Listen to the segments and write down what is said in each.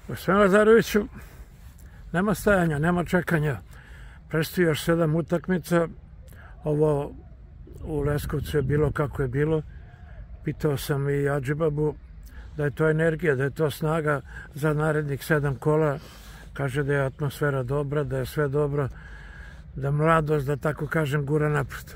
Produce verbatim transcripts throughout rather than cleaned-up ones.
Gospodin Lazareviću, nema stajanja, nema čekanja. Predstoji još sedam utakmica. Ovo u Leskovcu je bilo kako je bilo. Pitao sam i Adžibabu da je to energija, da je to snaga za narednih sedam kola. Kaže da je atmosfera dobra, da je sve dobro, da mladost, da tako kažem, gura napred.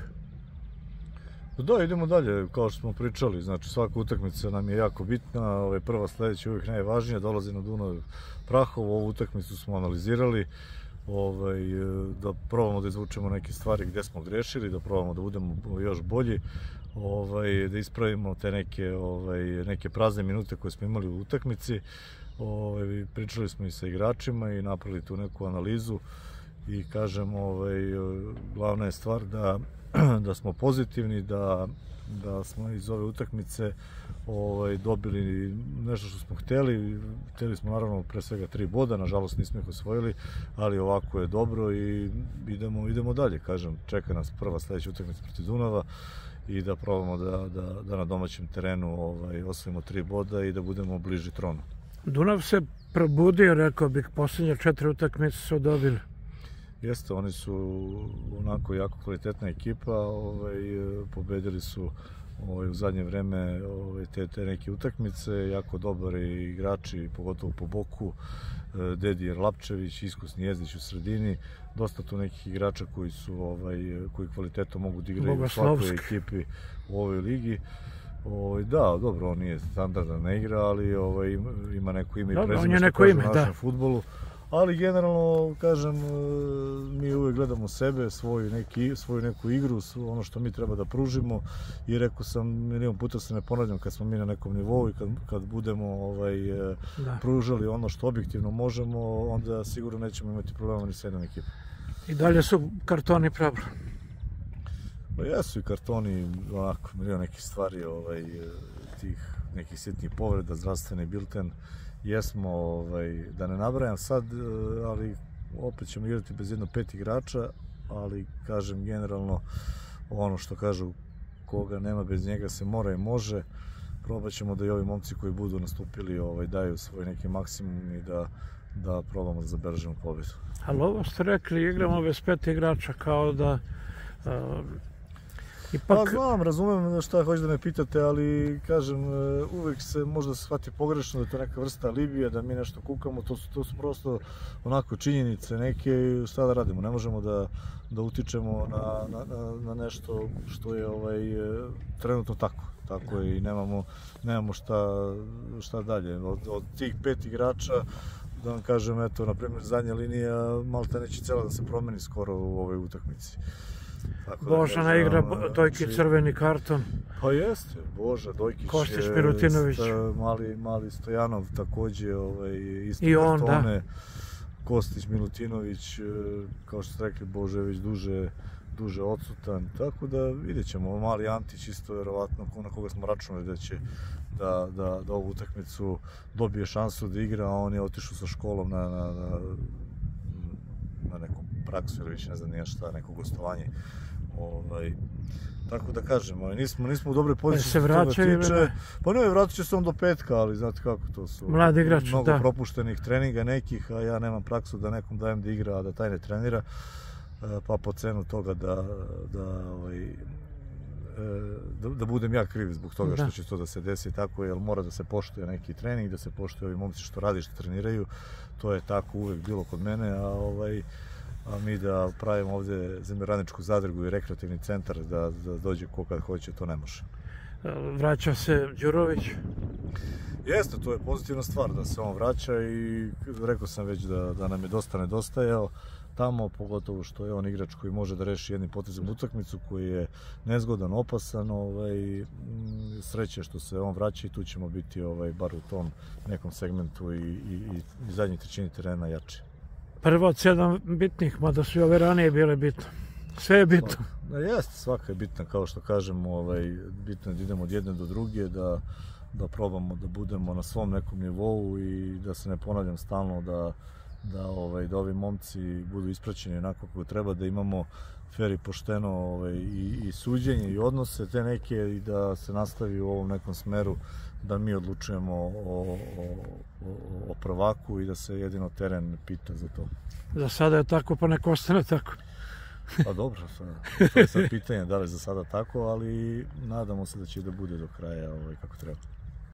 Da, idemo dalje, kao što smo pričali, znači svaka utakmica nam je jako bitna, ove prva sledeća je uvijek najvažnija, dolazi na Dunav Prahovo, ovu utakmicu smo analizirali, ovaj, da probamo da izvučemo neke stvari gde smo grešili, da probamo da budemo još bolji, ovaj, da ispravimo te neke, ovaj, neke prazne minute koje smo imali u utakmici. Ovaj, pričali smo i sa igračima i napravili tu neku analizu i kažem, ovaj, glavna je stvar da da smo pozitivni, da, da smo iz ove utakmice ovaj, dobili nešto što smo hteli. Hteli smo naravno pre svega tri boda, nažalost nismo ih osvojili, ali ovako je dobro i idemo, idemo dalje. Kažem, čeka nas prva sledeća utakmica protiv Dunava i da probamo da, da, da na domaćem terenu ovaj, osvojimo tri boda i da budemo bliži tronu. Dunav se probudio, rekao bih, posljednje četiri utakmice su dobili. Jeste, oni su onako jako kvalitetna ekipa, ovaj, pobedili su ovaj, u zadnje vreme ovaj, te, te neke utakmice, jako dobari igrači, pogotovo po boku, Dedijer Lapčević, iskusni Jezdić u sredini, dosta tu nekih igrača koji su ovaj, koji kvalitetom mogu da igraju u svakoj ekipi u ovoj ligi. Ovaj, da, dobro, on nije standardan ne igra, ali ovaj, ima neko ime i prezime što kaže u našem fudbalu. Ali generalno, kažem, mi uvijek gledamo sebe, svoju, neki, svoju neku igru, ono što mi treba da pružimo i rekao sam, milijon puta se ne ponavljam, kad smo mi na nekom nivou i kad, kad budemo ovaj, da. pružali ono što objektivno možemo, onda sigurno nećemo imati problema ni s jednom ekipom. I dalje su kartoni problem? Pa jesu i kartoni, onako, milijon nekih stvari, ovaj, tih nekih sitnih povreda, zdravstveni bilten, jesmo, ovaj, da ne nabrajam sad, ali opet ćemo igrati bez jedno pet igrača, ali kažem generalno ono što kažu, koga nema bez njega se mora i može. Probat ćemo da i ovi momci koji budu nastupili ovaj, daju svoj neki maksimum i da, da probamo da zabeležimo pobedu. Ali ovo ste rekli, igramo bez pet igrača, kao da... Uh... Ipak... Pa znam, razumem šta hoćete da me pitate, ali kažem, uvek se možda shvati pogrešno da je to neka vrsta alibija, da mi nešto kukamo, to su, to su prosto onako činjenice neke i šta da radimo, ne možemo da, da utičemo na, na, na nešto što je ovaj, trenutno tako, tako je i nemamo, nemamo šta, šta dalje. Od, od tih pet igrača, da vam kažem, eto, na primjer, zadnja linija malta neće cela da se promeni skoro u ovoj utakmici. Božana igra Dojkić crveni karton. Pa jeste, Boža, Dojkić, Kostić Milutinović, mali, mali Stojanov takođe, ovaj, isto i on, kartone, da. Kostić Milutinović, kao što ste rekli, Boža je već duže, duže odsutan, tako da vidjet ćemo, mali Antić isto verovatno, na koga smo računali da će da, da, da ovu utakmicu dobije šansu da igra, a on je otišao sa školom na, na, na, na neku praksu ili već ne znam nije šta, neko gostovanje. Ovaj, tako da kažem, nismo, nismo u dobroj poziciji se vraćaju, tiče. Pa ne, vratit će se on do petka, ali znate kako to su. Mladi igrač, mnogo da. propuštenih treninga nekih, a ja nemam praksu da nekom dajem da igra, a da taj ne trenira, pa po cenu toga da, da, ovaj, da, da budem ja kriv zbog toga što će to da se desi tako, jer mora da se poštuje neki trening, da se poštuje ovi momci što radi, što treniraju, to je tako uvek bilo kod mene, a ovaj a mi da pravimo ovde zemljoradničku zadrugu i rekreativni centar da, da dođe ko kad hoće, to ne može. Vraća se Đurović? Jeste, to je pozitivna stvar da se on vraća i rekao sam već da, da nam je dosta nedostajao tamo, pogotovo što je on igrač koji može da reši jednim potezom utakmicu, koji je nezgodan, opasan, ovaj, sreće što se on vraća i tu ćemo biti ovaj, bar u tom nekom segmentu i, i, i zadnjoj trećini terena jači. Prvo od sedam bitnih, mada su i ove ranije bile bitne. Sve je bitno. Jeste, svaka je bitna, kao što kažemo, ovaj, bitno je da idemo od jedne do druge, da, da probamo da budemo na svom nekom nivou i da se ne ponavljam stalno da, da, ovaj, da ovi momci budu ispraćeni onako kako treba, da imamo fer i pošteno ovaj, i, i suđenje i odnose te neke i da se nastavi u ovom nekom smeru da mi odlučujemo o, o, o, o prvaku i da se jedino teren pita za to. Za sada je tako, pa nek ostane tako. Pa dobro, to je sad pitanje da li za sada tako, ali nadamo se da će da bude do kraja ovaj, kako treba.